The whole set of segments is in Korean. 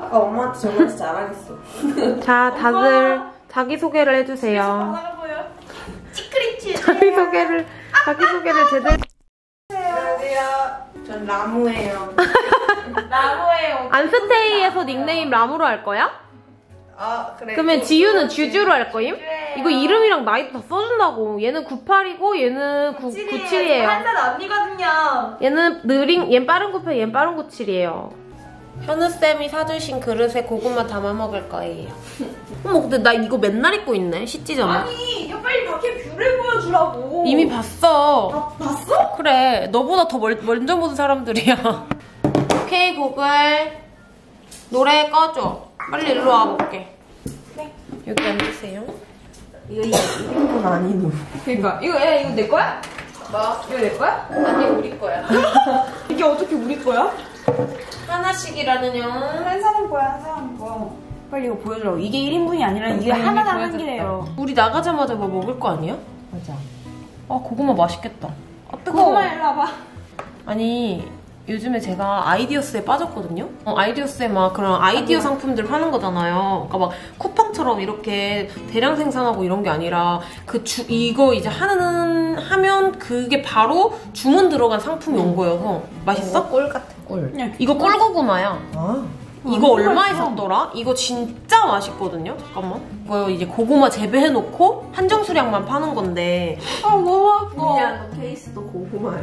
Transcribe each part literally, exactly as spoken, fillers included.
아까 엄마한테 저번에 자랑했어. 자, 다들 자기소개를 해주세요. 시크릿 자기소개를, 자기소개를 제대로. 안녕하세요. 전 라무예요. 라무예요. 안스테이에서 닉네임 라무로 할 거야? 아, 그래. 그러면 지유는 주주로 할 거임? 이거 이름이랑 나이도 다 써준다고. 얘는 구십팔이고 얘는 구십칠이에요. 한 살 언니거든요. 얘는 느린, 얘는 빠른 구십팔, 얘는 빠른 구십칠이에요. 현우쌤이 사주신 그릇에 고구마 담아 먹을 거예요. 어머, 근데 나 이거 맨날 입고 있네, 씻지 전에. 아니, 이거 빨리 밖에 뷰를 보여주라고. 이미 봤어. 아, 봤어? 그래, 너보다 더 멀, 먼저 보는 사람들이야. 오케이, 고글. 노래 꺼줘. 빨리 일로 와볼게. 네. 여기 앉으세요. 이거 일 인분 아니노. 그니까 이거 야 이거 내 거야? 뭐? 이거 내 거야? 아니, 우리 거야. 이게 어떻게 우리 거야? 하나씩이라는요. 한 사람 거야 한 사람 거. 빨리 이거 보여주라고. 이게 일 인분이 아니라 이게 아니, 하나당 보여줬다. 한 개래요. 우리 나가자마자 뭐 먹을 거 아니야? 맞아. 아, 고구마 맛있겠다. 아, 뜨거워. 고구마 일로 와봐. 아니, 요즘에 제가 아이디어스에 빠졌거든요? 어, 아이디어스에 막 그런 아이디어 상품들 파는 거잖아요. 그러니까 막 쿠팡처럼 이렇게 대량 생산하고 이런 게 아니라 그 주, 이거 이제 하는, 하면 그게 바로 주문 들어간 상품이 온 거여서. 맛있어? 꿀 같아, 꿀. 이거 꿀고구마야. 아. 이거 얼마에 샀더라? 이거 진짜 맛있거든요? 잠깐만. 이거 이제 고구마 재배해놓고 한정 수량만 파는 건데. 아 너무 아파. 그냥 케이스도 고구마야.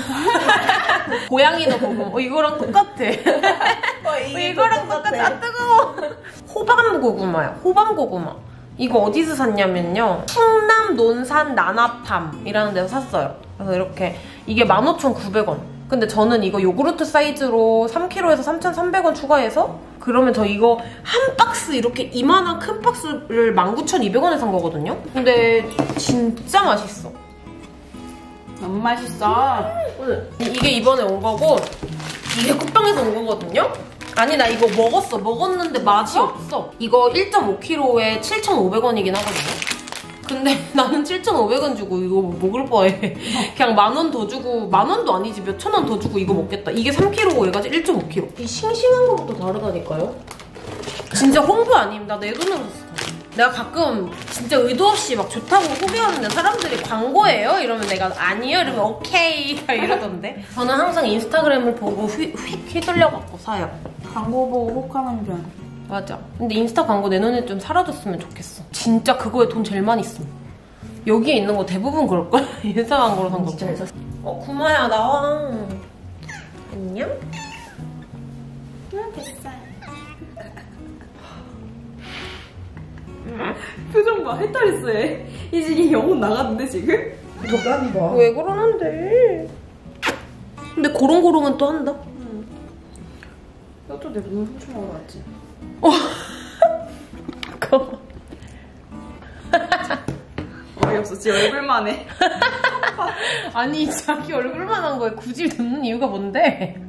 고양이도 고구마. 어, 이거랑 똑같아. 어, 이거랑 똑같아. 아, 뜨거워. 호밤 고구마야. 호밤 고구마. 이거 어디서 샀냐면요. 충남 논산 나나팜이라는 데서 샀어요. 그래서 이렇게 이게 만 오천구백 원. 근데 저는 이거 요구르트 사이즈로 삼 킬로그램에서 삼천삼백 원 추가해서 그러면 저 이거 한 박스 이렇게 이만한 큰 박스를 만 구천이백 원에 산 거거든요? 근데 진짜 맛있어. 너무 맛있어. 이게 이번에 온 거고 이게 쿠팡에서 온 거거든요? 아니 나 이거 먹었어. 먹었는데 맛이 없어. 이거 일 점 오 킬로그램에 칠천오백 원이긴 하거든요? 근데 나는 칠천오백 원 주고 이거 먹을 바에 그냥 만 원 더 주고 만 원도 아니지 몇 천 원 더 주고 이거 먹겠다. 이게 삼 킬로그램고 얘가 일 점 오 킬로그램. 이 싱싱한 거부터 다르다니까요? 진짜 홍보 아닙니다. 내 돈으로 샀어. 내가 가끔 진짜 의도 없이 막 좋다고 소개하는데 사람들이 광고예요? 이러면 내가 아니요? 이러면 오케이 이러던데. 저는 항상 인스타그램을 보고 휙, 휙 휘둘려갖고 사요. 광고 보고 혹하는 줄. 맞아. 근데 인스타 광고 내 눈에 좀 사라졌으면 좋겠어. 진짜 그거에 돈 제일 많이 써. 여기에 있는 거 대부분 그럴걸? 인스타 광고로 산 거. 진짜 잘 샀어. 어, 구마야 나와. 안녕? 응 됐어. 표정 봐. 해탈했어 얘. 이제 얘 영혼 나갔는데 지금? 도가니 봐. 왜 그러는데? 근데 고롱고롱은 또 한다? 응. 너도 내 눈을 훔쳐먹으러 왔지? 어. 잠깐만. 어이없어. 지 얼굴만 해. 아니 자기 얼굴만 한 거에 굳이 넣는 이유가 뭔데?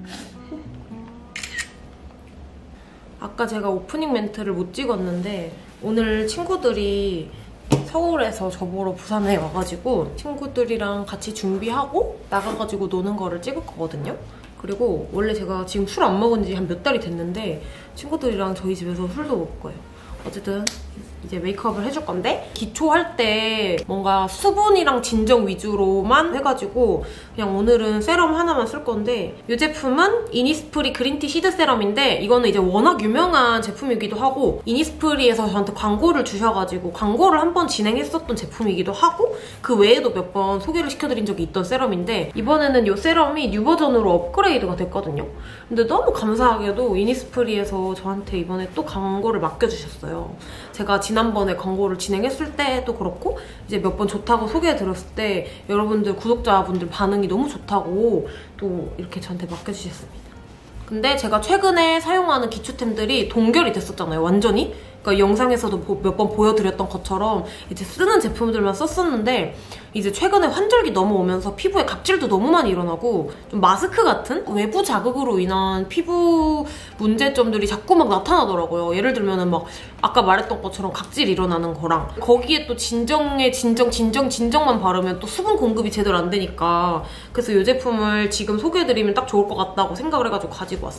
아까 제가 오프닝 멘트를 못 찍었는데 오늘 친구들이 서울에서 저보러 부산에 와가지고 친구들이랑 같이 준비하고 나가가지고 노는 거를 찍을 거거든요? 그리고 원래 제가 지금 술 안 먹은 지 한 몇 달이 됐는데 친구들이랑 저희 집에서 술도 먹을 거예요. 어쨌든 이제 메이크업을 해줄 건데 기초할 때 뭔가 수분이랑 진정 위주로만 해가지고 그냥 오늘은 세럼 하나만 쓸 건데 이 제품은 이니스프리 그린티 시드 세럼인데 이거는 이제 워낙 유명한 제품이기도 하고 이니스프리에서 저한테 광고를 주셔가지고 광고를 한 번 진행했었던 제품이기도 하고 그 외에도 몇 번 소개를 시켜드린 적이 있던 세럼인데 이번에는 이 세럼이 뉴 버전으로 업그레이드가 됐거든요. 근데 너무 감사하게도 이니스프리에서 저한테 이번에 또 광고를 맡겨주셨어요. 제가 지난번에 광고를 진행했을 때도 그렇고 이제 몇 번 좋다고 소개해드렸을 때 여러분들 구독자분들 반응이 너무 좋다고 또 이렇게 저한테 맡겨주셨습니다. 근데 제가 최근에 사용하는 기초템들이 동결이 됐었잖아요, 완전히. 그러니까 영상에서도 몇 번 보여드렸던 것처럼 이제 쓰는 제품들만 썼었는데 이제 최근에 환절기 넘어오면서 피부에 각질도 너무 많이 일어나고 좀 마스크 같은 외부 자극으로 인한 피부 문제점들이 자꾸 막 나타나더라고요. 예를 들면은 막 아까 말했던 것처럼 각질 일어나는 거랑 거기에 또 진정에 진정 진정 진정만 바르면 또 수분 공급이 제대로 안 되니까 그래서 이 제품을 지금 소개해드리면 딱 좋을 것 같다고 생각을 해가지고 가지고 왔어요.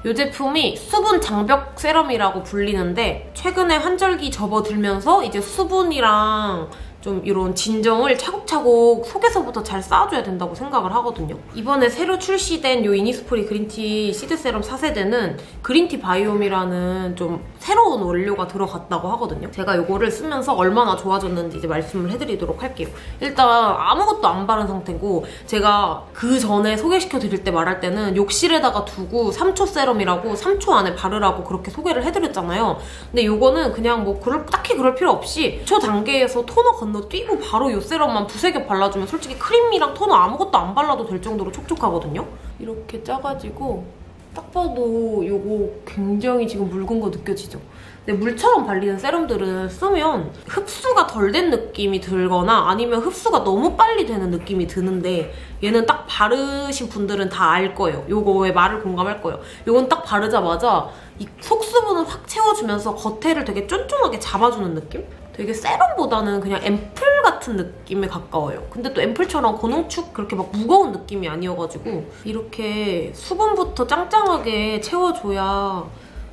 이 제품이 수분 장벽 세럼이라고 불리는데 최근에 환절기 접어들면서 이제 수분이랑 좀 이런 진정을 차곡차곡 속에서부터 잘 쌓아줘야 된다고 생각을 하거든요. 이번에 새로 출시된 이 이니스프리 그린티 시드 세럼 사 세대는 그린티 바이옴이라는 좀 새로운 원료가 들어갔다고 하거든요. 제가 이거를 쓰면서 얼마나 좋아졌는지 이제 말씀을 해드리도록 할게요. 일단 아무것도 안 바른 상태고 제가 그 전에 소개시켜드릴 때 말할 때는 욕실에다가 두고 삼 초 세럼이라고 삼 초 안에 바르라고 그렇게 소개를 해드렸잖아요. 근데 이거는 그냥 뭐 그럴, 딱히 그럴 필요 없이 초 단계에서 토너 건너 뛰고 바로 이 세럼만 두세 개 발라주면 솔직히 크림이랑 토너 아무것도 안 발라도 될 정도로 촉촉하거든요. 이렇게 짜가지고 딱 봐도 이거 굉장히 지금 묽은 거 느껴지죠? 근데 물처럼 발리는 세럼들은 쓰면 흡수가 덜 된 느낌이 들거나 아니면 흡수가 너무 빨리 되는 느낌이 드는데 얘는 딱 바르신 분들은 다 알 거예요. 요거에 말을 공감할 거예요. 요건 딱 바르자마자 이 속수분을 확 채워주면서 겉에를 되게 쫀쫀하게 잡아주는 느낌? 되게 세럼보다는 그냥 앰플 같은 느낌에 가까워요. 근데 또 앰플처럼 고농축 그렇게 막 무거운 느낌이 아니어가지고 이렇게 수분부터 짱짱하게 채워줘야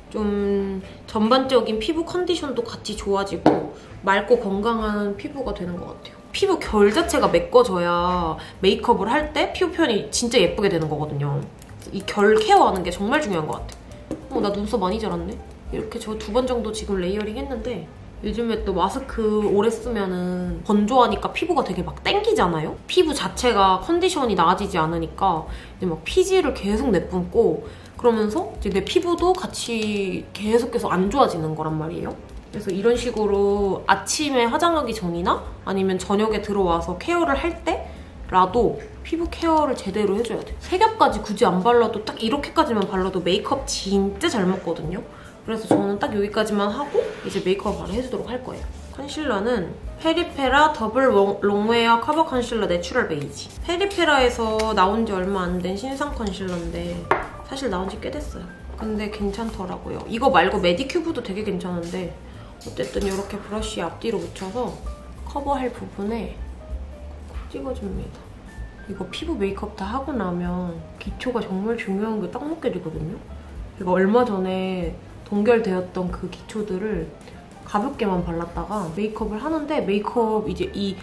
좀 전반적인 피부 컨디션도 같이 좋아지고 맑고 건강한 피부가 되는 것 같아요. 피부 결 자체가 메꿔져야 메이크업을 할 때 피부 표현이 진짜 예쁘게 되는 거거든요. 이 결 케어하는 게 정말 중요한 것 같아요. 어, 나 눈썹 많이 자랐네? 이렇게 저 두 번 정도 지금 레이어링 했는데 요즘에 또 마스크 오래 쓰면은 건조하니까 피부가 되게 막 땡기잖아요? 피부 자체가 컨디션이 나아지지 않으니까 이제 막 피지를 계속 내뿜고 그러면서 이제 내 피부도 같이 계속 계속 안 좋아지는 거란 말이에요. 그래서 이런 식으로 아침에 화장하기 전이나 아니면 저녁에 들어와서 케어를 할 때라도 피부 케어를 제대로 해줘야 돼. 세 겹까지 굳이 안 발라도 딱 이렇게까지만 발라도 메이크업 진짜 잘 먹거든요. 그래서 저는 딱 여기까지만 하고 이제 메이크업 바로 해주도록 할 거예요. 컨실러는 페리페라 더블 롱웨어 커버 컨실러 내추럴 베이지. 페리페라에서 나온 지 얼마 안 된 신상 컨실러인데 사실 나온 지 꽤 됐어요. 근데 괜찮더라고요. 이거 말고 메디큐브도 되게 괜찮은데 어쨌든 이렇게 브러쉬 앞뒤로 묻혀서 커버할 부분에 콕 찍어줍니다. 이거 피부 메이크업 다 하고 나면 기초가 정말 중요한 게 딱 느껴지거든요. 제가 얼마 전에 동결되었던 그 기초들을 가볍게만 발랐다가 메이크업을 하는데 메이크업 이제 이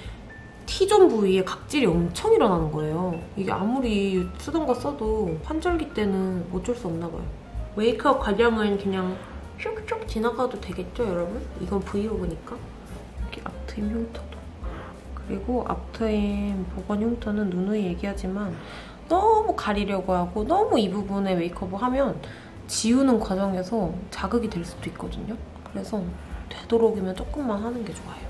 T존 부위에 각질이 엄청 일어나는 거예요. 이게 아무리 쓰던 거 써도 환절기 때는 어쩔 수 없나 봐요. 메이크업 과정은 그냥 슉슉 지나가도 되겠죠, 여러분? 이건 브이로그니까. 이렇게 앞트임 흉터도. 그리고 앞트임 보건 흉터는 누누이 얘기하지만 너무 가리려고 하고 너무 이 부분에 메이크업을 하면 지우는 과정에서 자극이 될 수도 있거든요. 그래서 되도록이면 조금만 하는 게 좋아요.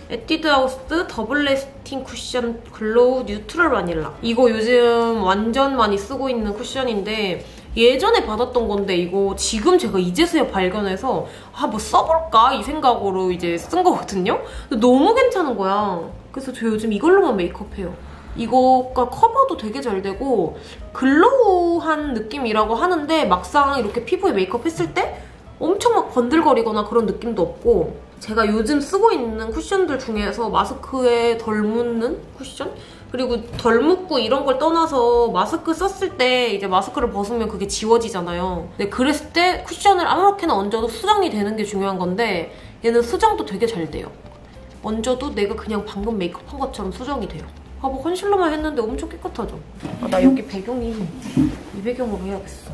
에뛰드하우스 더블 레스팅 쿠션 글로우 뉴트럴 바닐라. 이거 요즘 완전 많이 쓰고 있는 쿠션인데 예전에 받았던 건데 이거 지금 제가 이제서야 발견해서 아 뭐 써볼까 이 생각으로 이제 쓴 거거든요. 근데 너무 괜찮은 거야. 그래서 저 요즘 이걸로만 메이크업해요. 이거가 커버도 되게 잘 되고 글로우한 느낌이라고 하는데 막상 이렇게 피부에 메이크업 했을 때 엄청 막 번들거리거나 그런 느낌도 없고 제가 요즘 쓰고 있는 쿠션들 중에서 마스크에 덜 묻는 쿠션? 그리고 덜 묻고 이런 걸 떠나서 마스크 썼을 때 이제 마스크를 벗으면 그게 지워지잖아요. 근데 그랬을 때 쿠션을 아무렇게나 얹어도 수정이 되는 게 중요한 건데 얘는 수정도 되게 잘 돼요. 얹어도 내가 그냥 방금 메이크업 한 것처럼 수정이 돼요. 아, 뭐 컨실러만 했는데 엄청 깨끗하죠? 아, 나 여기 배경이 이 배경으로 해야겠어.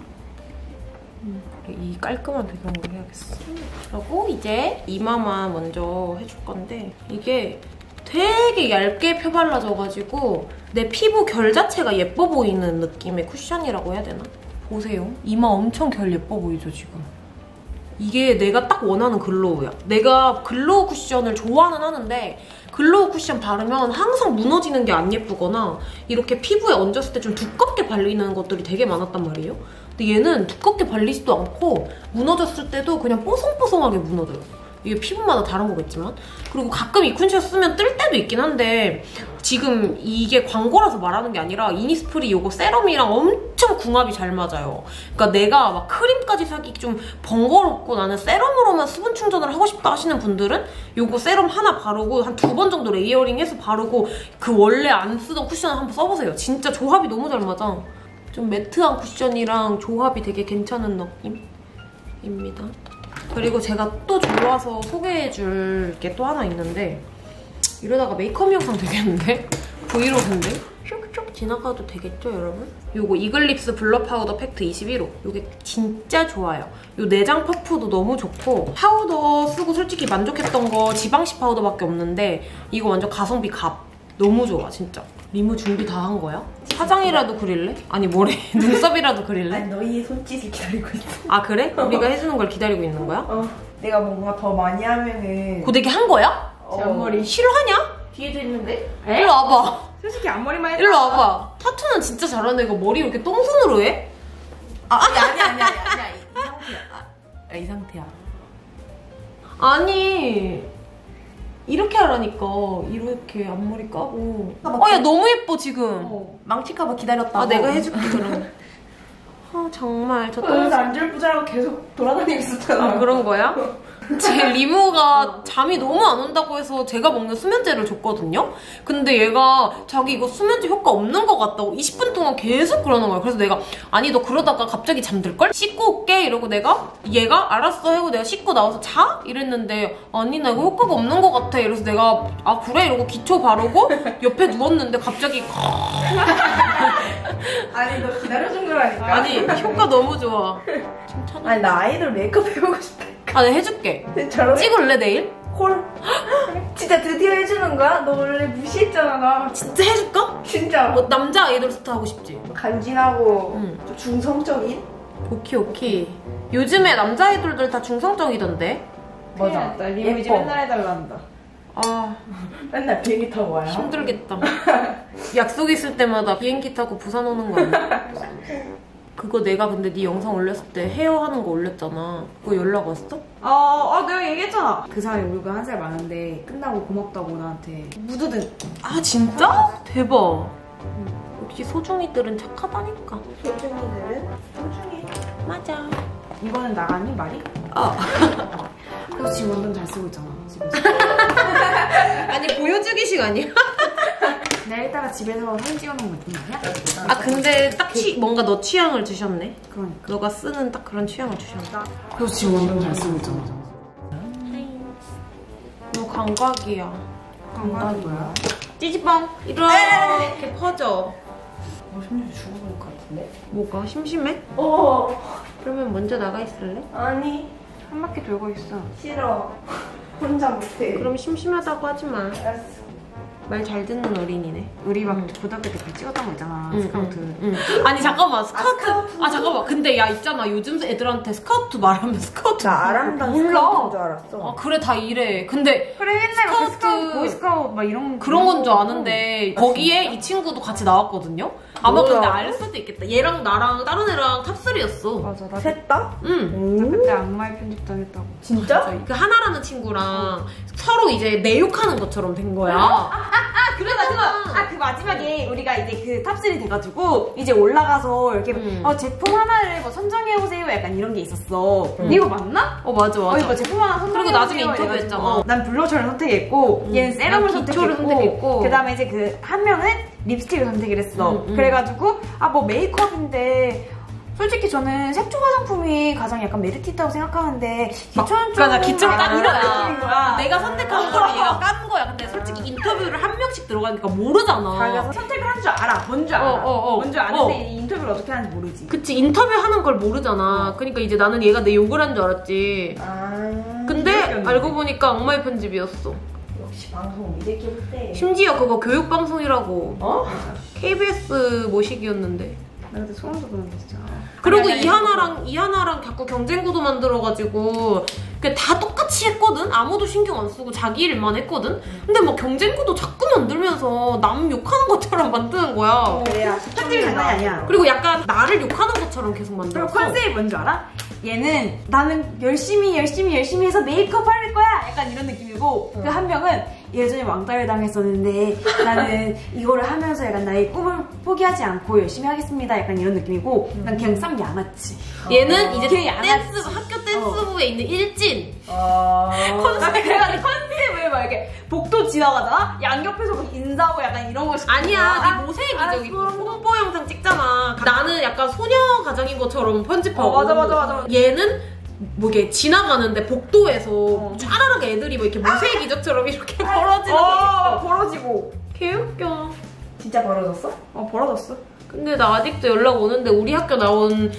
음, 이 깔끔한 배경으로 해야겠어. 그리고 이제 이마만 먼저 해줄 건데 이게 되게 얇게 펴발라져가지고 내 피부 결 자체가 예뻐 보이는 느낌의 쿠션이라고 해야 되나? 보세요. 이마 엄청 결 예뻐 보이죠, 지금? 이게 내가 딱 원하는 글로우야. 내가 글로우 쿠션을 좋아는 하는데 글로우 쿠션 바르면 항상 무너지는 게 안 예쁘거나 이렇게 피부에 얹었을 때 좀 두껍게 발리는 것들이 되게 많았단 말이에요. 근데 얘는 두껍게 발리지도 않고 무너졌을 때도 그냥 뽀송뽀송하게 무너져요. 이게 피부마다 다른 거겠지만. 그리고 가끔 이 쿠션 쓰면 뜰 때도 있긴 한데 지금 이게 광고라서 말하는 게 아니라 이니스프리 이거 세럼이랑 엄청 궁합이 잘 맞아요. 그러니까 내가 막 크림까지 사기 좀 번거롭고 나는 세럼으로만 수분 충전을 하고 싶다 하시는 분들은 이거 세럼 하나 바르고 한 두 번 정도 레이어링해서 바르고 그 원래 안 쓰던 쿠션을 한번 써보세요. 진짜 조합이 너무 잘 맞아. 좀 매트한 쿠션이랑 조합이 되게 괜찮은 느낌입니다. 그리고 제가 또 좋아서 소개해줄 게 또 하나 있는데 이러다가 메이크업 영상 되겠는데? 브이로그인데? 슉슉 지나가도 되겠죠, 여러분? 요거 이글립스 블러 파우더 팩트 이십일 호. 요게 진짜 좋아요. 요 내장 퍼프도 너무 좋고 파우더 쓰고 솔직히 만족했던 거 지방시 파우더밖에 없는데 이거 완전 가성비 갑. 너무 좋아, 진짜. 리무 준비 다 한 거야? 화장이라도 그릴래? 아니 뭐래? 눈썹이라도 그릴래? 아니 너희 손짓을 기다리고 있어. 아 그래? 우리가 해주는 걸 기다리고 있는 거야? 어. 내가 뭔가 더 많이 하면은 고데기 한 거야? 어. 앞머리. 싫어하냐? 뒤에도 있는데? 일로 와봐. 솔직히 앞머리만 해도 일로 와봐. 타투는 진짜 잘하네. 이거 머리 왜 이렇게 똥손으로 해? 아 아니 아니 아니 아니 아니 이 상태야. 아, 이 상태야. 아니 이렇게 하라니까. 이렇게 앞머리 까고. 어 야 너무 예뻐 지금. 어. 망칠까봐 기다렸다. 아 내가 해줄게 그럼. 아 정말 저 똥. 그래서 안절부절하고 계속 돌아다니고 있었잖아. 아 그런 거야? 제 리무가 잠이 너무 안 온다고 해서 제가 먹는 수면제를 줬거든요? 근데 얘가 자기 이거 수면제 효과 없는 것 같다고 이십 분 동안 계속 그러는 거야. 그래서 내가 아니 너 그러다가 갑자기 잠들걸? 씻고 올게 이러고 내가 얘가 알았어 하고 내가 씻고 나와서 자? 이랬는데 아니 나 이거 효과가 없는 것 같아. 이래서 내가 아 그래? 이러고 기초 바르고 옆에 누웠는데 갑자기 아니 너 기다려준 거라니까. 아니 효과 너무 좋아. 칭찬해. 아니 나 아이돌 메이크업 해보고 싶다. 아 내가 해줄게. 저런 찍을래 내일? 콜. 진짜 드디어 해주는 거야? 너 원래 무시했잖아 나. 진짜 해줄까? 진짜. 뭐 남자 아이돌 스타 하고 싶지? 간지나고 응. 좀 중성적인? 오케이 오케이. 요즘에 남자 아이돌들 다 중성적이던데? 맞아. 나 리무 이제 예뻐. 맨날 해달라 한다. 아 맨날 비행기 타고 와요. 힘들겠다. 약속 있을 때마다 비행기 타고 부산 오는 거 아니야? 그거 내가 근데 네 영상 올렸을 때 헤어 하는 거 올렸잖아. 그거 연락 왔어? 어, 어, 내가 얘기했잖아. 그 사람이 우리가 한 살 많은데 끝나고 고맙다고 나한테 무드등. 아 진짜? 대박. 역시 소중이들은 착하다니까. 소중이들은 소중해. 맞아. 이거는 나가니 말이? 아 그래서 지금 완전 잘 쓰고 있잖아 집에서. 아니 보여주기식 아니야? 내가 이따가 집에서 사진 찍어놓은 거 있단 말이야? 아 근데 딱 취, 뭔가 너 취향을 주셨네. 그러니까. 너가 쓰는 딱 그런 취향을 주셨네. 그래서 지금 완전 잘 쓰고 있잖아. 너 감각이야. 감각이 뭐야? 찌찌뽕 이렇게 퍼져. 어, 심지어 죽어버릴 것 같은데? 뭐가 심심해? 어. 그러면 먼저 나가 있을래? 아니 한 바퀴 돌고 있어. 싫어. 혼자 못해. 그럼 심심하다고 하지 마. 알았어. 말 잘 듣는 어린이네. 우리 막 응. 고등학교 때 그 찍었던 거 있잖아. 응, 스카우트. 응, 응. 아니 잠깐만 스카우트. 아, 스카우트. 잠깐만. 근데 야 있잖아 요즘 애들한테 스카우트 말하면 스카우트 나 아람단 몰라. 스카우트인 줄 알았어. 아 그래 다 이래. 근데 그래 옛날에 그 스카우트. 스카우트, 보이스카우트 막 이런 그런 건 줄 아는데 거기에 이 친구도 같이 나왔거든요. 아마 뭐야? 근데 알 수도 있겠다. 얘랑 나랑 다른 애랑 탑쓰리였어. 맞아. 나, 셋 다? 응. 나 그때 악마의 편집 당했다고. 진짜? 그 하나라는 친구랑 서로 이제 내 욕하는 것처럼 된 거야. 아 그러다 그거 아 그 마지막에 우리가 이제 그 탑쓰리 돼가지고 이제 올라가서 이렇게 음. 어 제품 하나를 뭐 선정해보세요 약간 이런 게 있었어. 음. 이거 맞나? 어 맞아 어 맞아. 이거 제품 하나 선정해보세요. 그리고 나중에 이래가지고, 인터뷰했잖아. 어, 난 블러셔를 선택했고 음. 얘는 세럼을 난 기초를 선택했고, 선택했고. 그 다음에 이제 그 한 명은 립스틱을 선택을 했어. 음, 음. 그래가지고 아 뭐 메이크업인데 솔직히 저는 색조 화장품이 가장 약간 메리트 있다고 생각하는데 기초는 좀 맞아 기초를 깐 이런 거야. 느낌인 거야. 내가 선택한 거를 얘가 깐 거야. 근데 솔직히 인터뷰를 한 명씩 들어가니까 모르잖아. 자기가 선택을 한 줄 알아. 뭔 줄 알아. 어, 어, 어. 뭔 줄 아는데 어. 이 인터뷰를 어떻게 하는지 모르지. 그치 인터뷰 하는 걸 모르잖아. 그러니까 이제 나는 얘가 내 욕을 한 줄 알았지. 아. 근데 알고 보니까 악마의 편집이었어. 역시 방송 믿을게 못해. 심지어 그거 교육방송이라고. 어? 케이비에스 모시기였는데. 나 그때 소름 돋았는데 진짜. 그리고 아니, 아니, 이하나랑 이하나랑 자꾸 경쟁구도 만들어가지고 그게 다 똑같이 했거든? 아무도 신경 안 쓰고 자기 일만 했거든? 근데 막 경쟁구도 자꾸 만들면서 남 욕하는 것처럼 만드는 거야. 그래야 편집이 장난이 아니야. 그리고 약간 나를 욕하는 것처럼 계속 그리고 만들었어. 컨셉이 뭔 줄 알아? 얘는 나는 열심히 열심히 열심히 해서 메이크업 할 거야 약간 이런 느낌이고 그 한 명은 예전에 왕따를 당했었는데 나는 이거를 하면서 약간 나의 꿈을 포기하지 않고 열심히 하겠습니다 약간 이런 느낌이고 난 그냥 쌍 양아치. 얘는 이제 걔 양아치. 댄스 학교 댄스부에 있는 일진. 어. 나 그래가지고 컨셉을 막 이렇게 복도 지나가잖아? 양옆에서 막 인사하고 약간 이런 거 시키는 아니야, 거야. 네 모세기 아, 저기 알았어. 홍보 영상 찍잖아. 나는 약간 소녀 가정인 것처럼 편집하고. 어, 맞아, 맞아, 맞아. 얘는 뭐 이게 지나가는데 복도에서 어. 쫘라락 애들이 뭐 이렇게 모세기 기적처럼 이렇게 벌어지는 거 어, 있어. 벌어지고. 개웃겨. 진짜 벌어졌어? 어, 벌어졌어. 근데 나 아직도 연락 오는데 우리 학교 나온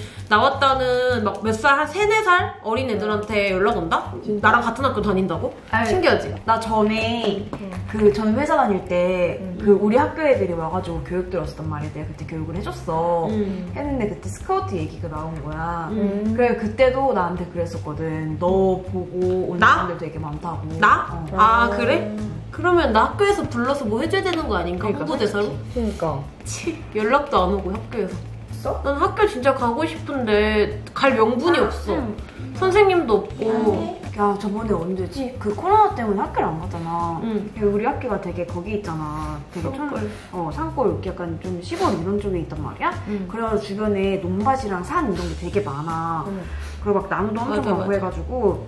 나왔다는 막 몇 살, 한 세네 살 어린 애들한테 연락 온다? 나랑 같은 학교 다닌다고? 아니, 신기하지? 나 전에 그 전 회사 다닐 때 그 우리 학교 애들이 와가지고 교육 들었었단 말이야. 내가 그때 교육을 해줬어. 음. 했는데 그때 스카우트 얘기가 나온 거야. 음. 그래 그때도 나한테 그랬었거든. 너 보고 온 나? 사람들 되게 많다고. 나? 어. 아 그래? 그러면 나 학교에서 불러서 뭐 해줘야 되는 거 아닌가? 그러니까, 홍보대사로? 그니까. 치, 연락도 안 오고 학교에서. 있어? 난 학교 진짜 가고 싶은데 갈 명분이 없어. 응. 선생님도 없고. 야 저번에 언제지? 그 코로나 때문에 학교를 안 갔잖아. 응. 우리 학교가 되게 거기 있잖아. 되게 산골. 촌, 어 산골 약간 좀 시골 이런 쪽에 있단 말이야. 응. 그래서 주변에 논밭이랑 산 이런 게 되게 많아. 응. 그리고 막 나무도 엄청 맞아, 많고 맞아. 해가지고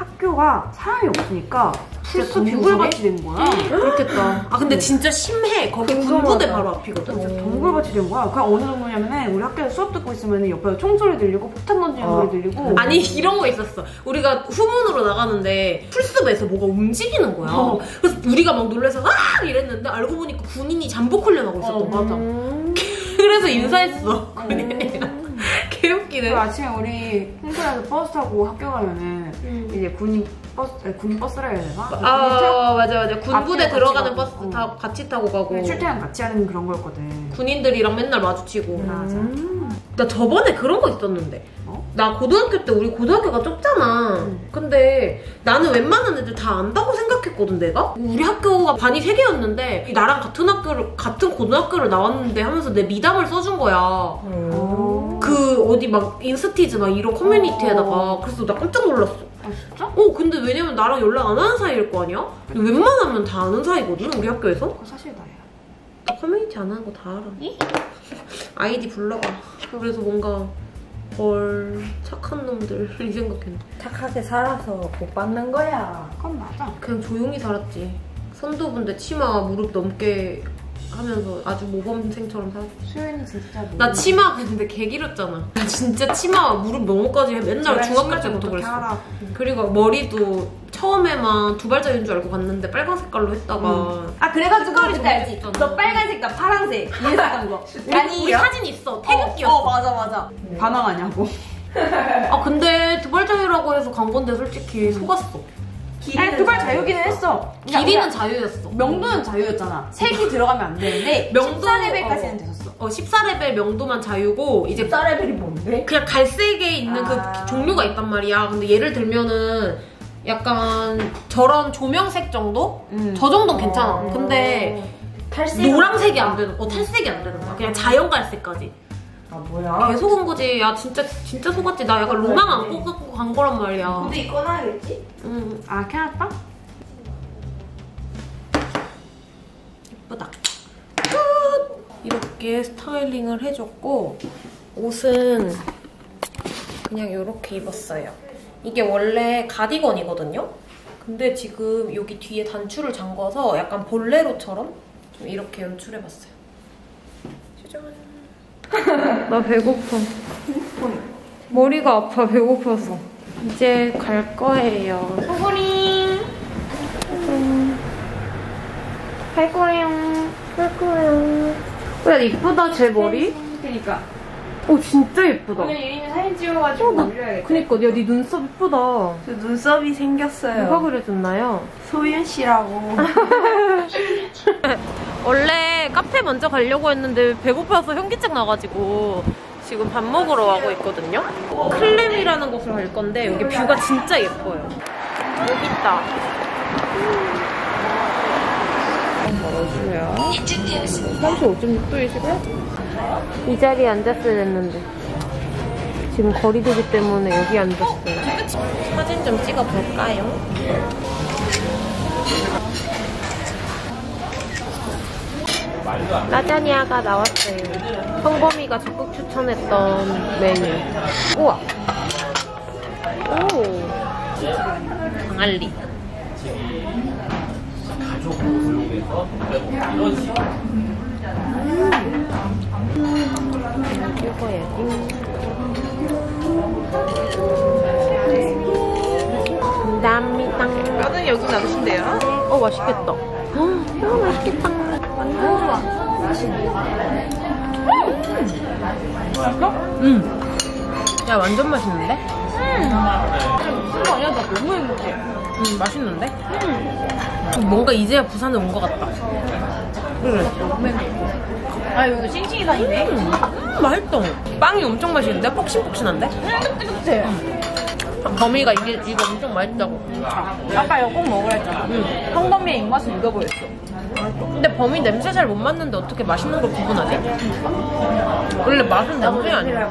학교가 사람이 없으니까 풀숲 진짜 동굴밭이 된 거야. 그렇겠다. 아 근데 진짜 심해. 거기 궁금하다. 군부대 바로 앞이거든. 동굴밭이 된 거야. 그냥 어느 정도냐면은 우리 학교에서 수업 듣고 있으면 옆에 총소리 들리고 폭탄 던지는 어. 소리 들리고. 아니 이런 거 있었어. 우리가 후문으로 나가는데 풀숲에서 뭐가 움직이는 거야. 어. 그래서 우리가 막 놀라서 아 이랬는데 알고 보니까 군인이 잠복 훈련하고 있었던 어, 거야. 맞아. 음. 그래서 인사했어. 군인이랑. 개웃기네. 그 아침에 우리 홍콩에서 버스 타고 학교 가면은 음. 이제 군인 버스, 아니, 군인 버스라 해야 되나? 아 맞아 맞아. 군부대 앞에 들어가는 같이 버스 가고. 다 같이 타고 가고. 그냥 출퇴근 같이 하는 그런 거였거든. 군인들이랑 맨날 마주치고. 맞아. 나 저번에 그런 거 있었는데. 어? 나 고등학교 때 우리 고등학교가 좁잖아. 응. 근데 나는 웬만한 애들 다 안다고 생각했거든 내가. 우리 학교가 반이 세 개였는데 나랑 같은 학교를 같은 고등학교를 나왔는데 하면서 내 미담을 써준 거야. 어. 그 어디 막 인스티즈 막 이런 커뮤니티에다가. 어. 그래서 나 깜짝 놀랐어. 아 진짜? 어 근데 왜냐면 나랑 연락 안 하는 사이일 거 아니야? 근데 웬만하면 다 아는 사이거든 우리 학교에서. 그거 사실 나야. 다 커뮤니티 안 하는 거 다 알아. 아이디 불러봐. 그래서 뭔가 헐 착한 놈들 이 생각했는데 착하게 살아서 복 받는 거야. 그건 맞아. 그냥 조용히 살았지. 선도분들 치마 무릎 넘게 하면서 아주 모범생처럼 살았지. 수연이 진짜 뭐. 나 치마 근데 개 길었잖아. 나 진짜 치마 무릎 넘어까지 맨날 중학교 때부터 그랬어. 알아. 그리고 머리도 처음에만 두 발자인 줄 알고 갔는데 빨간 색깔로 했다가 음. 아 그래가지고 색깔이 그때 알지? 있잖아. 너 빨간색 나 파란색 이랬었던 거. 아니 우리 사진 있어. 태극기였어. 어, 어 맞아 맞아. 반항하냐고. 아 근데 두 발자유라고 해서 간 건데 솔직히 속았어. 아니 두발 자유기는 했어. 길이는 자유였어. 명도는 자유였잖아. 색이 들어가면 안 되는데 명도- 십사 레벨까지는 어. 됐었어. 어 십사 레벨 명도만 자유고 이제 십사 레벨이 뭔데? 그냥 갈색에 있는 아. 그 종류가 있단 말이야. 근데 예를 들면은 약간 저런 조명색 정도? 음. 저 정도는 괜찮아. 어. 근데 탈색 노란색이 안 되는, 어 탈색이 안 되는 거야. 그냥 자연 갈색까지. 아 뭐야? 계속 온 거지. 야 진짜 진짜 속았지. 나 약간 로망 안고 갖고 간 거란 말이야. 근데 이거 나야겠지? 응 아 캐나다? 예쁘다. 끝! 이렇게 스타일링을 해줬고 옷은 그냥 이렇게 입었어요. 이게 원래 가디건이거든요? 근데 지금 여기 뒤에 단추를 잠궈서 약간 볼레로처럼 좀 이렇게 연출해봤어요. 짜잔. 나 배고파. 머리가 아파, 배고파서. 이제 갈 거예요. 소구리. 음. 갈 거예요. 갈 거예요. 야, 이쁘다, 제 머리. 그니까. 오, 진짜 예쁘다. 오늘 유림이 사진 찍어가지고 어, 나- 올려야겠다. 그니까, 야, 네 눈썹 예쁘다. 저 눈썹이 생겼어요. 누가 그려줬나요? 소윤 씨라고. 원래 카페 먼저 가려고 했는데 배고파서 현기증 나가지고 지금 밥 먹으러 가고 있거든요. 클램이라는 곳을 갈 건데 여기 뷰가 진짜 예뻐요. 여기 있다. 뭐라고요? 삼십오 점 육 도이시고요. 이 자리에 앉았어야 했는데 지금 거리두기 때문에 여기 앉았어요. 사진 좀 찍어볼까요? 라자냐가 나왔어요. 성범이가 적극 추천했던 메뉴. 우와. 오. 강알리. 가족으로 고용해서 이런 식으로. 감사합니다. 뼈는 여기 놔두신대요. 어, 맛있겠다. 어, 맛있겠다. 완전 좋아. 맛있어? 응. 야, 완전 맛있는데? 무슨 거 아니야? 나 너무 행복해. 응, 맛있는데? 응. 뭔가 이제야 부산에 온 것 같다. 그래. 아, 여기 싱싱이 다니네. 음, 음, 맛있다. 빵이 엄청 맛있는데? 폭신폭신한데? 뜨뜻해. 범이가 이게, 이거 엄청 맛있다고. 아까 이거 꼭 먹으라 했잖아. 응. 황범이의 입맛을 읽어보였어. 근데 범이 냄새 잘 못 맡는데 어떻게 맛있는 걸 구분하지? 원래 맛은 냄새 아니야.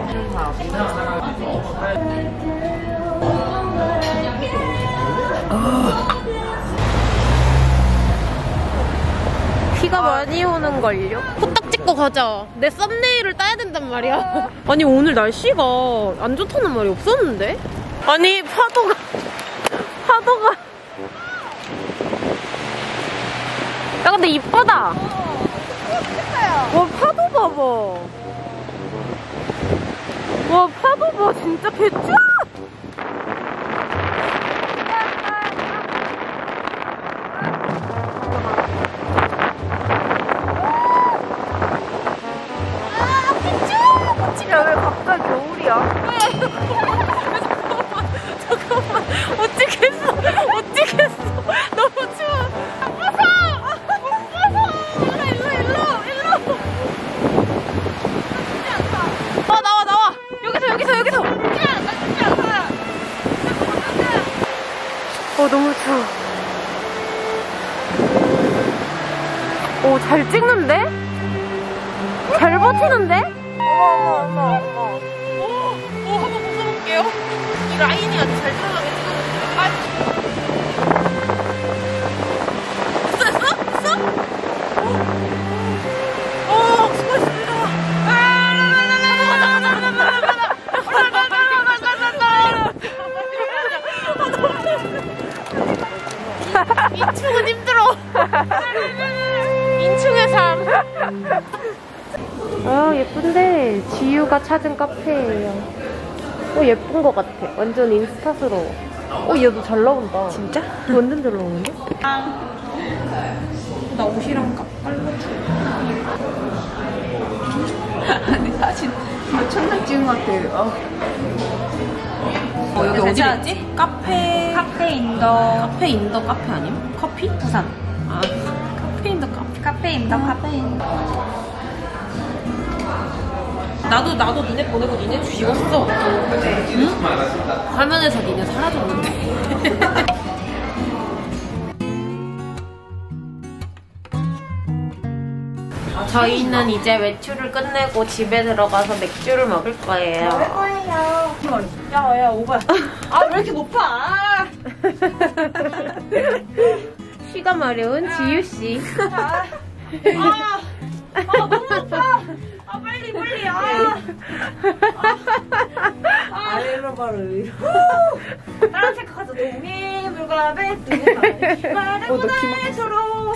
비가 많이 오는걸요? 후딱 찍고 가자. 내 썸네일을 따야 된단 말이야. 아니 오늘 날씨가 안 좋다는 말이 없었는데? 아니 파도가 파도가 야 근데 이쁘다. 와 파도 봐봐. 와 파도 봐 진짜 개쩔. 야, 왜 갑자기 겨울이야? 잠깐만, 어찌겠어? 어찌겠어? 너무 추워. 무서워! 무서워! 일로, 일로, 일로! 아, 나와, 나와! 여기서, 여기서, 여기서! 어, 너무 추워. 오, 잘 찍는데? 잘 버티는데? 어머 어머 어머 어머. 오, 오 한번 벗어볼게요. 이 라인이 아주 잘 들어가게 찍어줬어요. 아. 됐어 됐어 됐어? 오, 오 수고했습니다. 인충은 힘들어. 인충의 삶. 아 예쁜데 지유가 찾은 카페예요. 어 예쁜 것 같아. 완전 인스타스러워. 어 얘도 잘 나온다. 진짜? 완전 잘 나오는데? 나 옷이랑 깔라줘. 아니 사진 이거 첫날 찍은 것 같아. 어. 어, 여기 어디지? 어디지? 카페 카페 인더 카페 인더 카페 아님? 커피? 부산. 아 카페 인더 카페. 카페 인더 카페 인더. 나도 나도 니네 보내고 니네 지웠어. 응? 화면에서 니네 사라졌는데. 저희는 이제 외출을 끝내고 집에 들어가서 맥주를 먹을 거예요. 거예요. 야야 오바야. 아 왜 이렇게 높아? 쉬가 마려운 지유씨. 아, 아, 아 너무 높아. 아 빨리 빨리 아. 아, 아래로 바로 위로. 다른 생각하자. 동해 물과배 뜨거운 마르고나의 서로.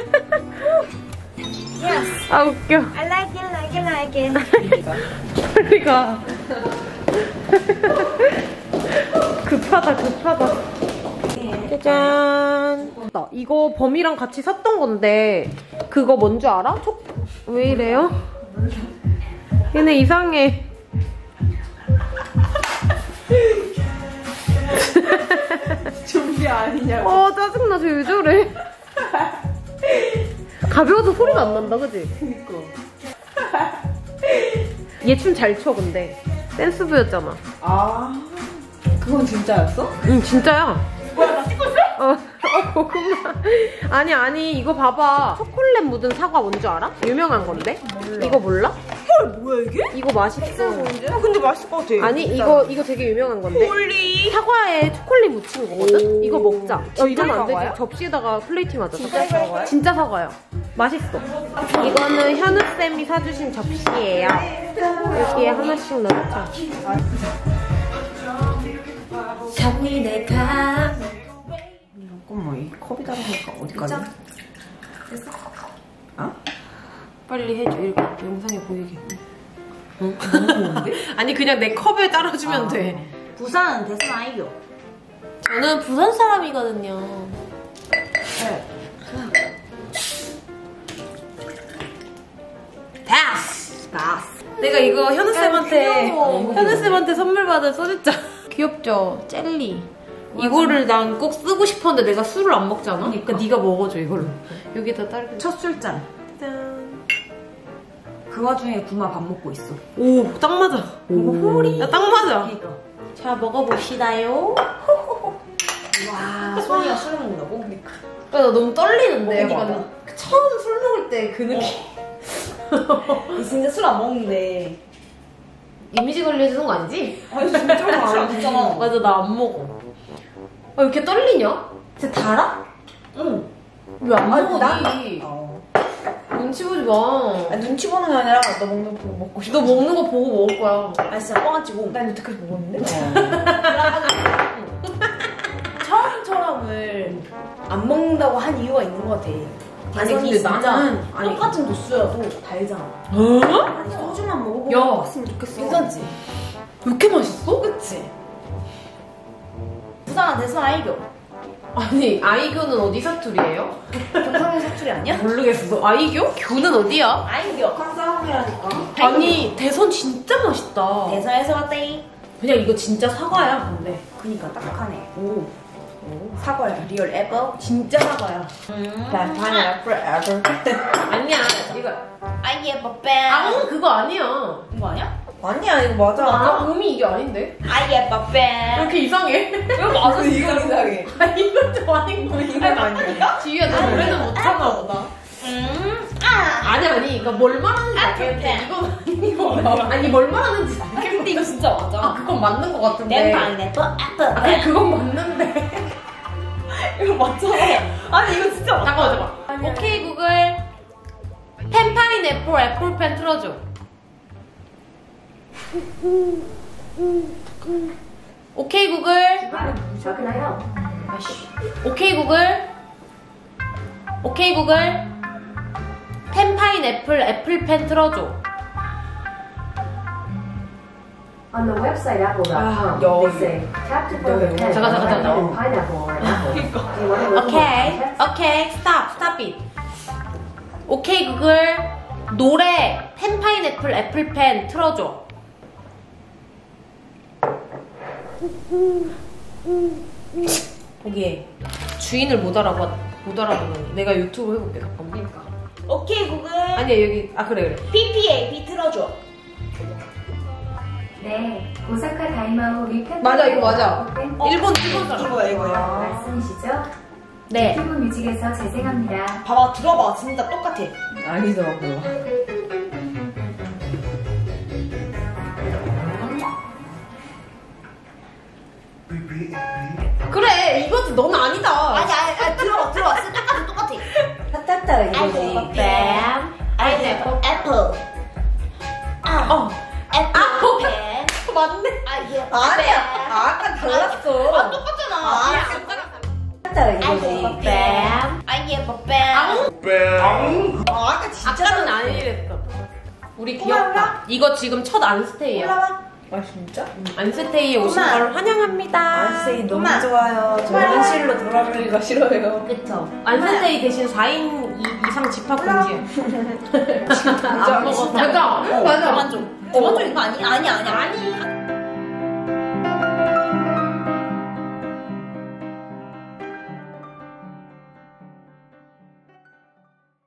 Yes. 아 웃겨. I like it, like it, like it. 빨리 가. 급하다 급하다. 짜잔. 나 이거 범이랑 같이 샀던 건데 그거 뭔 줄 알아? 촉... 왜 이래요? 얘네 이상해. 준비 아니냐고. 어 짜증나. 쟤 왜 저래? 가벼워서 소리가 안 난다 그지? 그니까. 얘 춤 잘 춰 근데 댄스부였잖아. 아 그건 진짜였어? 응 진짜야. 뭐야 나 찍고 있어? 어, 어 고구마. 아니 아니 이거 봐봐. 초콜릿 묻은 사과 뭔지 알아? 유명한 건데? 몰라. 이거 몰라? 헐 뭐야 이게? 이거 맛있어. 어, 근데 맛있을 것 같아. 아니 이거 이거 되게 유명한 건데. 홀리. 사과에 초콜릿 묻힌 거거든? 이거 먹자. 어 이러면 안 사과야? 되지. 접시에다가 플레이팅 하자. 진짜 사과야? 진짜 사과야. 맛있어. 이거는 현우쌤이 사주신 접시예요. 여기에 하나씩 넣자. 잠이 내가 잠깐만 아니 컵이 다르니까 어디까지? 됐어? 어? 빨리 해줘. 이렇게 영상에 보이게. 응? 너무 좋은데? 아니 그냥 내 컵에 따라주면 아. 돼. 부산 대선 아이요. 저는 부산 사람이거든요. 네. 다스! 나스. 내가 이거 현우쌤한테 귀여워. 현우쌤한테 선물 받은 소주잔. 귀엽죠? 젤리. 이거를 난 꼭 쓰고 싶었는데 내가 술을 안 먹잖아? 그러니까 네가 먹어줘 이걸로. 여기다 딸기. 첫 술잔. 짠. 그 와중에 구마 밥 먹고 있어. 오, 딱 맞아. 호리. 야, 딱 맞아. 그러니까. 자, 먹어봅시다요. 와, 소니가 술 먹는다고? 그러니까. 나 너무 떨리는데. 어, 약간 맞아. 처음 술 먹을 때 그 느낌. 진짜 술 안 먹는데. 이미지 관리해주는 거 아니지? 아니 진짜 안 먹잖아. 맞아, 나 안 먹어. 아, 왜 이렇게 떨리냐? 진짜 달아? 응. 왜 안 먹어, 난- 니? 어. 눈치 보지 마. 아니, 눈치 보는 게 아니라 너 먹는 거 보고 먹고 싶어. 너 먹는 거 보고 먹을 거야. 아 진짜 뻥아치고. 난 여태까지 먹었는데? 처음처럼을 안 먹는다고 한 이유가 있는 것 같아. 아니, 대선이 근데 진짜 나는- 아니. 똑같은 도수여도 달잖아. 어? 아니 소주만 먹어보고 야. 봤으면 좋겠어. 괜찮지? 왜 이렇게 맛있어? 그치? 부산 대선 아이교. 아니, 아이교는 어디 사투리예요? 경상도 사투리 아니야? 모르겠어. 아이교? 교는 어디야? 아이교. 컨싸움이라니까. 아니, 대선 진짜 맛있다. 대선에서 왔다이. 그냥 이거 진짜 사과야, 근데. 그니까 딱하네. 오. 사과야. 리얼 에버. 진짜 사과야. 반반이야. forever. 아니야, 이거. I am a band. 아, 그거 아니야. 이거 아니야? 아니야 이거 맞아. 아, 음이 이게 아닌데? I am a 왜 band. 이렇게 이상해? 이거 맞아 이거 이상해. 아, 이건 좀 아닌 거 이건 아니야? 지유야, 너 노래는 못하나 보다. 음. 아. 아니, 아니, 그러니까 뭘 말하는지 알겠는데, 아, 이건 아니고. 아니, 뭘 말하는지 알겠는데. 근데 이거 진짜 맞아. 아, 그건 맞는 거 같은데. 내 파인애플 애플. 아, 그래, 그건 맞는데. 이거 맞잖아. 아니 이거 진짜 맞아. 잠깐만, 잠깐만. 오케이, 구글. 펜파인 애플, 애플펜 틀어줘. 오케이, 구글. 아이씨. 오케이, 구글. 오케이, 구글. 펜파인 애플, 애플펜 틀어줘. On the website apple dot com, 여- they say, tap to find the pen 잠깐, 잠깐, 잠깐. and pineapple or apple. Do you want to look 오케이, more context? 오케이, 스탑, 스탑 잇. 오케이, 구글. 노래 펜파인 애플, 애플펜 틀어줘. 보기에. 주인을 못 알아봐, 못 알아보는. 내가 유튜브 해볼게, 잠깐만. 오케이 구글. 아니야, 여기. 아, 그래, 그래. 피피에 비 틀어줘. 네, 오사카 다이마오 리펜. 맞아, 이거 맞아. 어, 일본, 일본 사람. 이거야 이거야. 말씀이시죠? 네. 유튜브 뮤직에서 재생합니다. 봐봐 들어봐 진짜 똑같아. 아니더라고. 그래, 이거지. 넌 아니다. 아니 아니 아니 들어봐 들어봐 진짜 똑같아 똑같아. 따따따 I am a pen. I am a apple. 아. 어. apple pen. 맞네. I am a 아니야. pen. 아, 아까 달랐어. 아 똑같잖아. 아, 따따 I am a pen. I am a pen. 아, 아까 진짜. 아까는 아니랬어. 우리 귀엽다. 이거 지금 첫 안스테이야. 올라와. 아 진짜? 안스테이에 오신 엄마. 걸 환영합니다. 안스테이 너무 엄마. 좋아요. 저 현실로 돌아가기가 싫어요. 그쵸. 안스테이 대신 사 인 이상 집합 금지야. 안 먹어. 진짜. 맞아. 맞아. 그만 좀. 그만 좀 이거 아니 아니 아니 아니.